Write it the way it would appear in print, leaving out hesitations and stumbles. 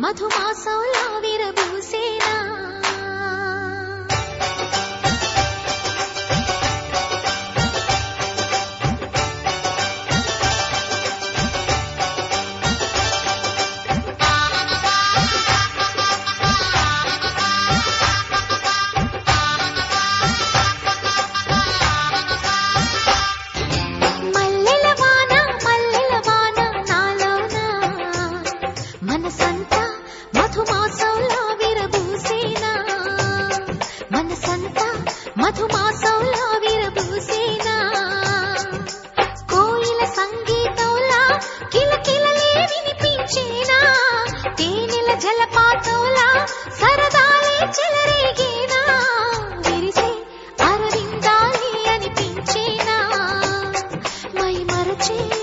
మధుమాసంలా విరబూసేనా మధుమాసంలా విరబూసేనా కోయిల సంగీతంలా కిలకిలలే వినిపించేనా తేనెల జలపాతంలా సరదాలే చెలరేగేనా విరిసే అరవిందాలి అనిపించేనా మై మరచే